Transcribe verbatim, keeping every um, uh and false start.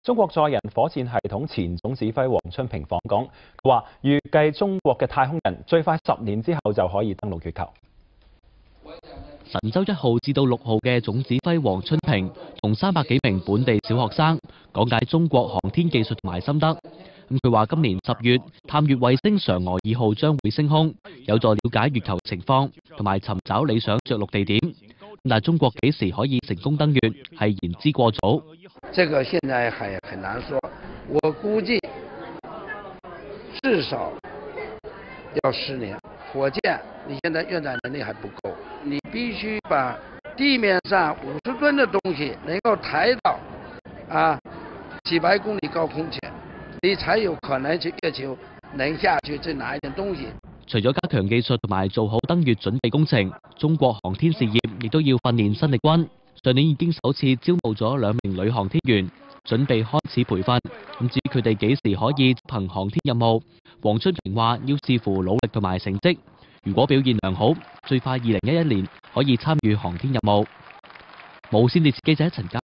中國載人火箭系統前總指揮黃春平訪港，佢話預計中國嘅太空人最快十年之後就可以登陸月球。 神舟一號至到六號嘅總指揮黃春平同三百幾名本地小學生講解中國航天技術同埋心得。咁佢話今年十月探月衛星嫦娥二號將會升空，有助了解月球情況同埋尋找理想着陸地點。但係中國幾時可以成功登月係言之過早。 這個現在還很難說，我估計至少要十年。火箭你現在運載能力還不夠，你必須把地面上五十噸的東西能夠抬到啊幾百公里高空去，你才有可能去月球能下去再拿一點東西。 除咗加強技術同埋做好登月準備工程，中國航天事業亦都要訓練新力軍。上年已經首次招募咗兩名女航天員，準備開始培訓。咁至於佢哋幾時可以執行航天任務，黃春平話要視乎努力同埋成績。如果表現良好，最快二零一一年可以參與航天任務。無線電視記者陳家